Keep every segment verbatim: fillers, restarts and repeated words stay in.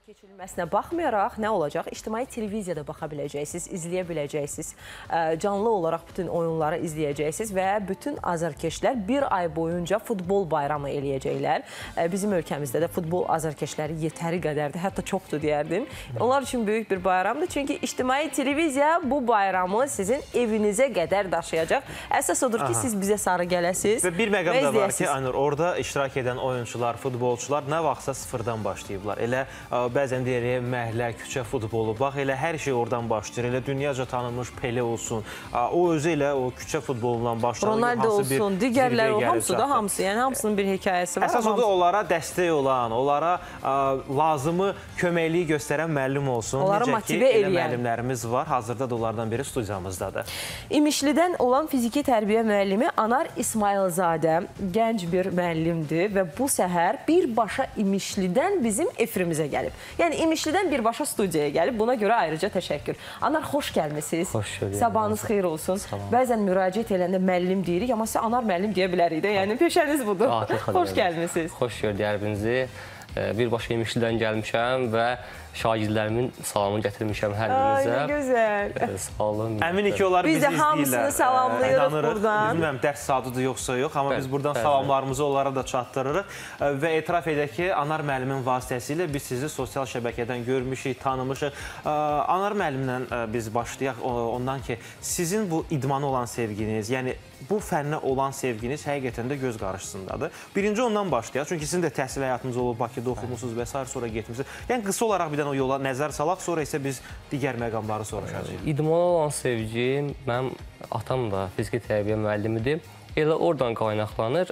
keçirilməsinə baxmayaraq nə olacaq? İctimai televiziyada baxa biləcəksiniz, izləyə biləcəksiniz, canlı olaraq bütün oyunları izləyəcəksiniz və bütün azarkeşlər bir ay boyunca futbol bayramı eləyəcəklər. Bizim ölkəmizdə də futbol azarkeşləri yetəri qədərdir, hətta çoxdur deyərdim. Onlar üçün böyük bir bayramdır, çünki ictimai televiziya bu bayramı sizin evinizə qədər daşıyacaq. Əsas odur ki, Aha. siz bizə sarı gələsiniz və bir məqam da var ki, Aynur, orada iştirak edən oyunçular, futbolçular nə vaxtsa sıfırdan başlayıblar. Elə bəzən deyirik, məhlə, küçə futbolu, bax, elə hər şey oradan başlayır. Elə dünyaca tanınmış Pele olsun. O özü elə o küçə futbolundan başladı. Ronaldo olsun, digərləri o, hamısı da hamısı. Yəni, hamısının bir hekayəsi var. Əsas odur, onlara dəstək olan, onlara lazımı köməkliyi göstərən müəllim olsun. Onlara motivə eləyən. Müəllimlərimiz var. Hazırda da onlardan biri studiyamızdadır. İmişlidən olan fiziki tərbiyə müəllimi Anar İsmailzadə gənc bir müəllimdir və bu səhər birbaşa İmişlidən bizim efirimizə gəlib. Yəni, İmişlidən birbaşa studiyaya gəlib. Buna görə ayrıca təşəkkür. Anar, xoş gəlmişsiniz. Xoş gördük. Sabahınız xeyir olsun. Bəzən müraciət eləndə müəllim deyirik, amma siz Anar müəllim deyə bilərik də. Yəni, peşəniz budur. Xoş gəlmişsiniz. Xoş gördük ərbinizi. Birbaşa İmişlidən gəlmişəm və şagirdlərimin salamını gətirmişəm hər birinizə. Ay, ne gözəl. Sağ olun. Əminik ki, onlar bizi izləyirlər. Biz də hamısını salamlayırıq buradan. Bilməm, dərs sadıdır yoxsa yox, amma biz buradan salamlarımızı onlara da çatdırırıq. Və etiraf edək ki, Anar müəllimin vasitəsilə biz sizi sosial şəbəkədən görmüşük, tanımışıq. Anar müəllimlə biz başlayaq ondan ki, sizin bu idmana olan sevginiz, yəni bu fənnə olan sevginiz həqiqətən də göz qarşısındadır. Birinci ondan başlayaq, çünki sizin də təhsil həyatınız olub, Bakıda oxumusunuz və s. sonra getmişsiniz. Yəni, qısa olaraq bir dənə o yola nəzər salaq, sonra isə biz digər məqamları soruşacağıq. İdmana olan sevgim, mənim atam da fiziki tərbiyə müəllimidir. Elə oradan qaynaqlanır.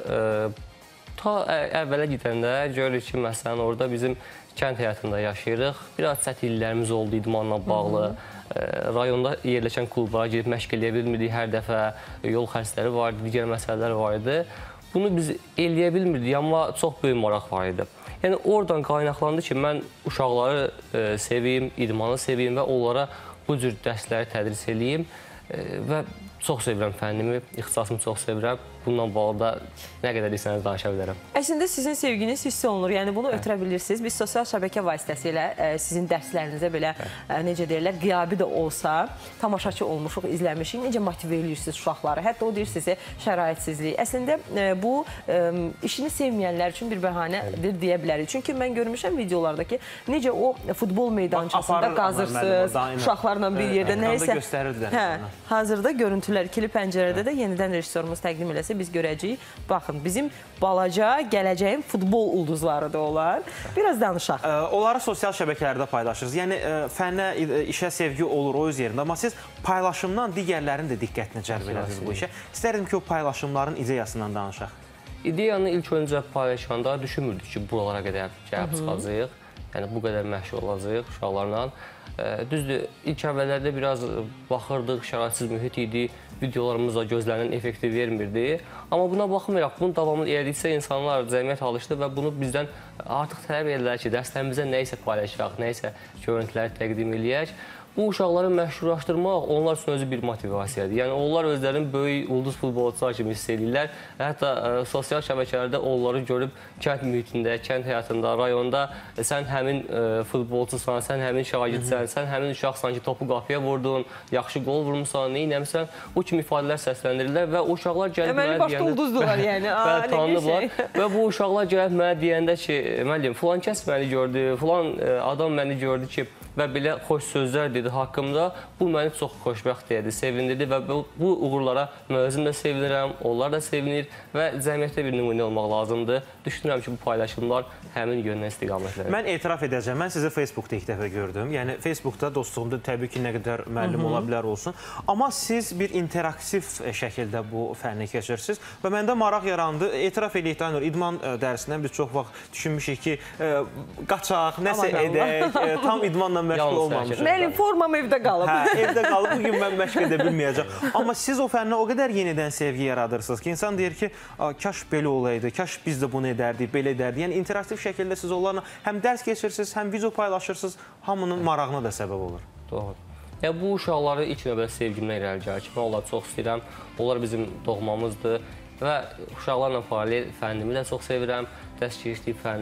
Ta əvvələ gedəndə görürük ki, məsələn, orada bizim kənd həyatında yaşayırıq. Biraz çətinliklərimiz oldu idmanla bağlı. Rayonda yerləşən klublara gedib məşq eləyə bilmirdik hər dəfə. Yol xərcləri var idi, digər məsələlər var idi. Bunu biz eləyə bilmirdik, amma çox böyük maraq var idi. Yəni, oradan qaynaqlandı ki, mən uşaqları seveyim, idmanı seveyim və onlara bu cür dərsləri tədris eləyim və çox sevirəm fənnimi, ixtisasımı çox sevirəm. Bununla bağlı da nə qədər deyirsəniz danışa bilərəm. Əslində sizin sevginiz hiss olunur, yəni bunu ötürə bilirsiniz. Biz sosial şəbəkə vasitəsilə sizin dərslərinizə belə, necə deyirlər, qiyabi də olsa, tamaşaçı olmuşuq, izləmişik, necə motivə edirsiniz uşaqları. Hətta o deyir sizə şəraitsizlik. Əslində bu işini sevməyənlər üçün bir bəhanədir deyə bilərik. Çünki mən görmüşəm videolardakı necə o futbol meydançasında qazırsınız, uşaqlarla bir yerdə nəyəsə. Hazırda görüntülər ikili pəncərədə də yenidən rejissorumuz təqdim eləsə biz görəcəyik. Baxın, bizim balaca, gələcəyin futbol ulduzları da olar. Biraz danışaq. Onları sosial şəbəkələrdə paylaşırız. Yəni, fənnə, işə sevgi olur o öz yerində. Amma siz paylaşımdan digərlərin də diqqətini cəlb edərsiniz bu işə. İstərdim ki, o paylaşımların ideyasından danışaq. İdeyanı ilk öncə paylaşanda düşünmürdük ki, buralara qədər gəlib çıxacaq. Yəni, bu qədər məşğul olacaq uşaqlarla. Düzdür, ilk əvvəllərdə biraz baxırdıq, şəraitsiz mühit idi, videolarımız da gözlənilən effekti vermirdi. Amma buna baxmayaraq, bunu davamlı elədikcə insanlar cəmiyyət alışdı və bunu bizdən artıq tələb edirlər ki, dərslərimizdə nə isə paylaşaq, nə isə görüntüləri təqdim eləyək. Bu uşaqları məşhurlaşdırmaq onlar üçün özü bir motivasiyadır. Yəni, onlar özlərinin böyük ulduz futbolçular kimi hiss edirlər. Hətta sosial şəbəkələrdə onları görüb kənd mühitində, kənd həyatında, rayonda sən həmin futbolçusan, sən həmin şagirdsən, sən həmin uşaqsan ki, topu qapıya vurdun, yaxşı qol vurmuşsan, nə inəmişsən, bu kimi ifadələr səsləndirirlər və o uşaqlar gəlib mənə deyəndə... Başda ulduzdular, yəni. Bəli, tanınıblar. Və bu uşaqlar gəlib mənə deyəndə ki, müəllim, filan kəs məni gördü, filan adam məni gördü ki, və belə xoş sözlər dedi haqqımda. Bu məni çox xoşbəxt deyədi, sevindirdi və bu uğurlara özüm də sevinirəm, onlar da sevinir və cəmiyyətdə bir nümunə olmaq lazımdır. Düşünürəm ki, bu paylaşımlar həmin yöndən istiqamətlər. Mən etiraf edəcəm, mən sizi Facebookda ilk dəfə gördüm. Yəni, Facebookda dostluğumda təbii ki, nə qədər müəllim ola bilər olsun. Amma siz bir interaktiv şəkildə bu fənni keçirsiniz və məndə maraq yarandı. Etiraf edək, Aynur, idman dərsindən biz çox vaxt düşünmüşük ki, qaçaq, nəsə edək, tam idmanla məşğul olmamışıq. Mənim formam evdə qalıb. Hə, evdə qalıb, bugün mən məşq edə bilməyəcəm. Amma siz o fənnə o qədər yenidən sevgi yaradırsınız ki, insan deyir ki, kaş belə olaydı, kaş biz də bunu edərdik, belə edərdik. Yəni, interaktiv şəkildə siz onlarla həm dərs keçirsiniz, həm video paylaşırsınız, hamının marağına da səbəb olur. Doğru. Yəni, bu uşaqları ilk növbədə sevgimdən irəli gəlir ki, mən onları çox istəyirəm, onlar bizim doğmamızdır və uşaqlarla paralel fənnimi də çox sevirəm, dərs keçdiyi fənni.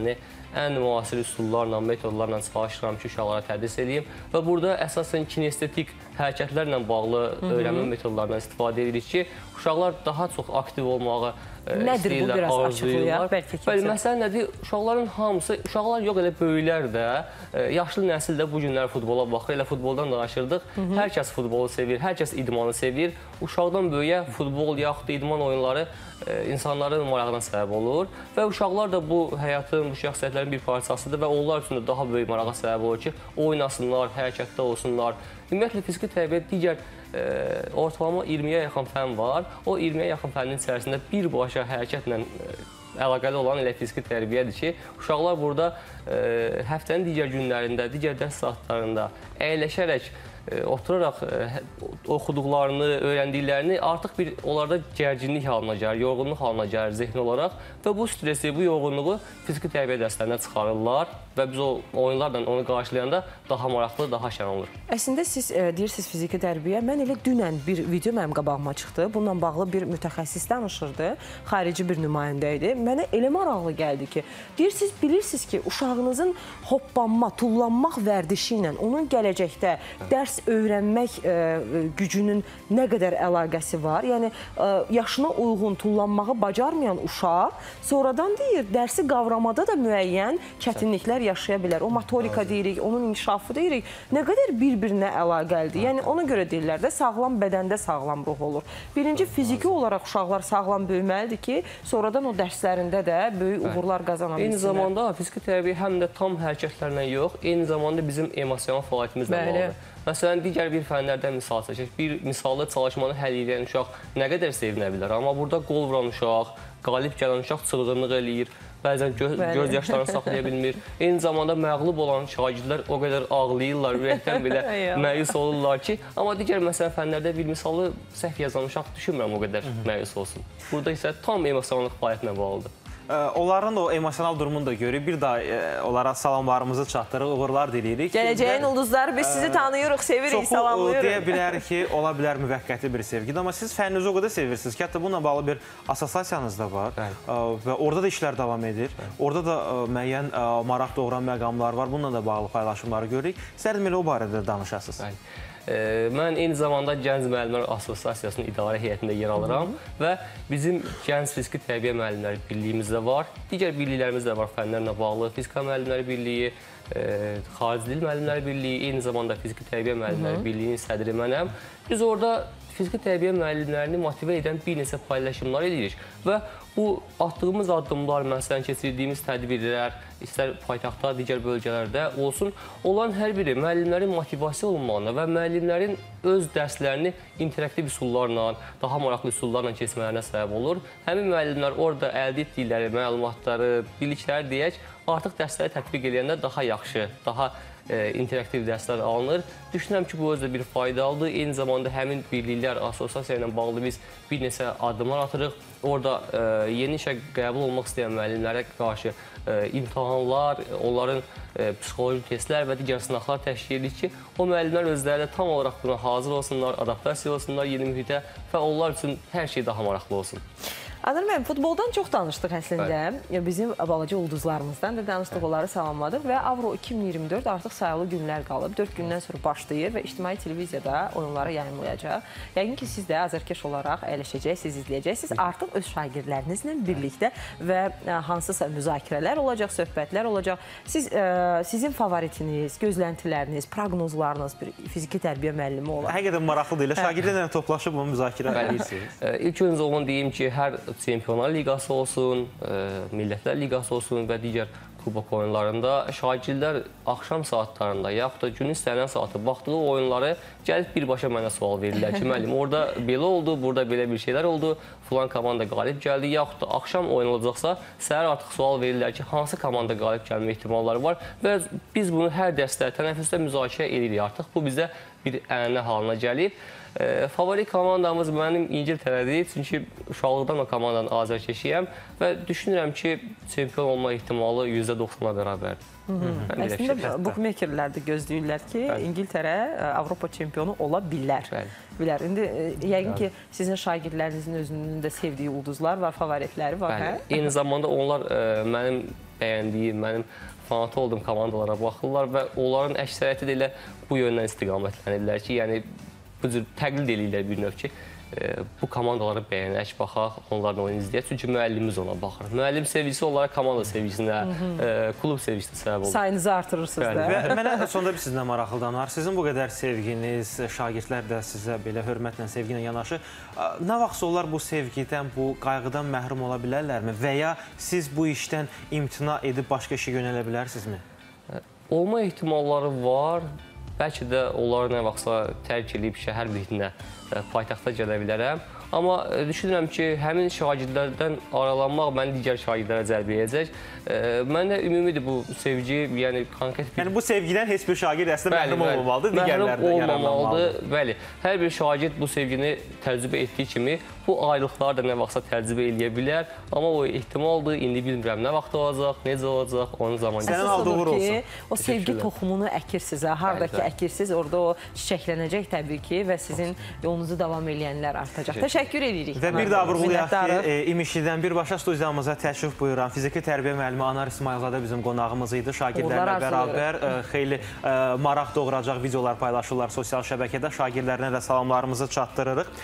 ən müasir üsullarla, metodlarla çalışıram ki, uşaqlara tədris edeyim və burada əsasən kinestetik hərəkətlərlə bağlı öyrənmə metodlarından istifadə edirik ki, uşaqlar daha çox aktiv olmağı Nədir bu, biraz açıqlayaq, bəlkə kimsə? Bəli, məsələn nədir? Uşaqların hamısı, uşaqlar yox, elə böyüklər də, yaşlı nəsil də bu günlər futbola baxır, elə futboldan danışırdıq. Hər kəs futbolu sevir, hər kəs idmanı sevir. Uşaqdan böyüyə futbol, yaxud da idman oyunları insanların marağına səbəb olur və uşaqlar da bu həyatın, bu şəxsiyyətlərin bir parçasıdır və onlar üçün də daha böyük marağa səbəb olur ki, oynasınlar, hərəkətdə olsunlar. Ümumiyyətlə, fiziki tərbiyyət digər e, ortalama iyirmiyə yaxın fən var. O iyirmiyə yaxın fənin içərisində birbaşa hərəkətlə e, əlaqəli olan elə fiziki tərbiyədir ki, uşaqlar burada e, həftənin digər günlərində, digər dərs saatlarında əyləşərək, e, oturaraq e, oxuduqlarını, öyrəndiklərini artıq bir onlarda gərginlik halına gəlir, yorğunluq halına gəlir zehni olaraq və bu stresi, bu yorğunluğu fiziki tərbiyə dərslərinə çıxarırlar və biz o oyunlarla onu qarşılayanda daha maraqlı, daha şən olur. Əslində siz e, deyirsiniz fiziki tərbiyə. Mən elə dünən bir video mənim qabağıma çıxdı. Bununla bağlı bir mütəxəssis danışırdı. Xarici bir nümayəndə idi. Mənə elə maraqlı gəldi ki, deyirsiniz, bilirsiniz ki, uşağınızın hoppanma, tullanmaq vərdişi ilə onun gələcəkdə dərs öyrənmək e, gücünün nə qədər əlaqəsi var. Yəni, e, yaşına uyğun tullanmağı bacarmayan uşaq sonradan deyir, dərsi qavramada da müəyyən çətinliklər yaşaya bilər. O motorika deyirik, onun inkişafı deyirik, nə qədər bir-birinə əlaqəlidir. Yəni, ona görə deyirlər də, sağlam bədəndə sağlam ruh olur. Birinci, fiziki olaraq uşaqlar sağlam böyüməlidir ki, sonradan o dərslərində də böyük uğurlar qazanabilsinlər. Eyni zamanda fiziki tərbiyə həm də tam hərəkətlərlə yox, eyni zamanda bizim emosional fəaliyyətimizlə bağlıdır. Məsələn, digər bir fənlərdən misal çəkək. Bir misallı çalışmanı həll edən uşaq nə qədər sevinə bilər, amma burada qol vuran uşaq, qalib gələn uşaq çılğınlıq eləyir. Bəzən göz, göz yaşlarını saxlaya bilmir. Eyni zamanda məğlub olan şagirdlər o qədər ağlayırlar, ürəkdən belə məyus olurlar ki, amma digər məsələn fənlərdə bir misalı səhv yazan uşaq düşünmürəm o qədər məyus olsun. Burada isə tam emosional fəaliyyətlə bağlıdır. Onların o emosional durumunu da görürük. Bir daha onlara salamlarımızı çatdırıq, uğurlar diləyirik. Gələcəyin ulduzları, biz sizi tanıyırıq, sevirik, salamlayırıq. Çoxu deyə bilər ki, ola bilər müvəqqəti bir sevgidir, amma siz fənninizi o qədər sevirsiniz ki, hətta bununla bağlı bir assosiasiyanız da var və orada da işlər davam edir. Orada da müəyyən maraq doğuran məqamlar var, bununla da bağlı paylaşımları görürük. İstərdim elə o barədə danışasınız. Mən eyni zamanda Gənc Müəllimlər Assosiasiyasının idarə heyətində yer alıram və bizim Gənc Fiziki Tərbiyə Müəllimləri Birliyimiz də var. Digər birliklərimiz də var fənlərlə bağlı. Fizika Müəllimləri Birliyi, Xarici Dil Müəllimləri Birliyi, eyni zamanda Fiziki Tərbiyə Müəllimləri Birliyinin sədri mənəm. Biz orada fiziki tərbiyə müəllimlərini motivə edən bir neçə paylaşımlar edirik və bu atdığımız addımlar, məsələn, keçirdiyimiz tədbirlər, istər paytaxtda, digər bölgələrdə olsun, olan hər biri müəllimlərin motivasiya olunmağına və müəllimlərin öz dərslərini interaktiv üsullarla, daha maraqlı üsullarla keçmələrinə səbəb olur. Həmin müəllimlər orada əldə etdikləri məlumatları, bilikləri deyək, artıq dərsləri tətbiq edəndə daha yaxşı, daha interaktiv dərslər alınır. Düşünürəm ki, bu özdə bir faydalıdır. Eyni zamanda həmin birliklər, assosiasiya ilə bağlı biz bir neçə addımlar atırıq. Orada yeni işə qəbul olmaq istəyən müəllimlərə qarşı imtahanlar, onların psixoloji testlər və digər sınaqlar təşkil edirik ki, o müəllimlər özləri də tam olaraq buna hazır olsunlar, adaptasiya olsunlar yeni mühitə və onlar üçün hər şey daha maraqlı olsun. Adil müəllim, futboldan çox danışdıq əslində. Bizim balaca ulduzlarımızdan da danışdıq, onları salamladıq və Avro iki min iyirmi dörd artıq sayılı günlər qalıb. dörd gündən sonra başlayır və ictimai televiziyada oyunları yayımlayacaq. Yəqin ki, siz də azərkeş olaraq əyləşəcəksiniz, izləyəcəksiniz. Artıq öz şagirdlərinizlə birlikdə və hansısa müzakirələr olacaq, söhbətlər olacaq. Siz, sizin favoritiniz, gözləntiləriniz, proqnozlarınız bir fiziki tərbiyə müəllimi olar. Həqiqətən maraqlıdır elə. Şagirdlərlə toplaşıb bunu müzakirə edirsiniz. İlk öncə onu deyim ki, hər Çempionlar Liqası olsun, Millətlər Liqası olsun və digər kubok oyunlarında şagirdlər axşam saatlarında yaxud da günün istənilən saatı baxdığı oyunları gəlib birbaşa mənə sual verirlər ki, müəllim, orada belə oldu, burada belə bir şeylər oldu, filan komanda qalib gəldi, yaxud da axşam oynanacaqsa, səhər artıq sual verirlər ki, hansı komanda qalib gəlmə ehtimalları var və biz bunu hər dərsdə, tənəffüsdə müzakirə edirik artıq. Bu bizə bir ənənə halına gəlib. E, favori komandamız mənim İngiltərədir, çünki uşaqlıqdan o komandanın azərkeşiyəm və düşünürəm ki, çempion olma ehtimalı yüzdə doxsana bərabərdir. Əslində, bookmakerlər də gözləyirlər ki, İngiltərə Avropa çempionu ola bilər. Bilər. İndi yəqin ki, sizin şagirdlərinizin özünün də sevdiyi ulduzlar var, favoritləri var, hə? Eyni zamanda onlar mənim bəyəndiyim, mənim fanatı olduğum komandalara baxırlar və onların əksəriyyəti də elə bu yöndən istiqamətlənirlər ki, yəni bu cür təqlid eləyirlər bir növ ki, bu komandaları bəyənək, baxaq, onların oyunu izləyək. Çünki müəllimimiz ona baxır. Müəllim sevgisi onlara komanda sevgisinə, klub sevgisinə səbəb olur. Sayınızı artırırsınız da. Və mənə sonda bir sizdən maraqlıdan var. Sizin bu qədər sevginiz, şagirdlər də sizə belə hörmətlə, sevgi ilə yanaşır. Nə vaxt onlar bu sevgidən, bu qayğıdan məhrum ola bilərlərmi? Və ya siz bu işdən imtina edib başqa işə yönələ bilərsinizmi? Olma ehtimalları var. Bəlkə də onları nə vaxtsa tərk edib şəhər birinə, paytaxta gələ bilərəm. Amma düşünürəm ki, həmin şagirdlərdən aralanmaq məni digər şagirdlərə cəlb edəcək. Məndə ümumidir bu sevgi, yəni konkret bir... Yəni bu sevgidən heç bir şagird əslində məhlum olmamalıdır, digərlərdən yararlanmalıdır. Bəli, hər bir şagird bu sevgini təcrübə etdiyi kimi bu ayrılıqları da nə vaxtsa təcrübə eləyə bilər. Amma o ehtimaldır, indi bilmirəm nə vaxt olacaq, necə olacaq, onun zamanı. Sənin aldığı uğur olsun. O sevgi toxumunu əkirsiniz, hardakı əkirsiniz, orada o çiçəklənəcək təbii ki və sizin yolunuzu davam eləyənlər artacaq. Təşəkkür edirik. Və bir daha vurğulayaq ki, İmişlidən birbaşa studiyamıza təşrif buyuran fiziki tərbiyə müəllimi Anar İsmayılzadə bizim qonağımız idi. Şagirdlərlə bərabər xeyli maraq doğuracaq videolar paylaşırlar sosial şəbəkədə. Şagirdlərinə də salamlarımızı çatdırırıq.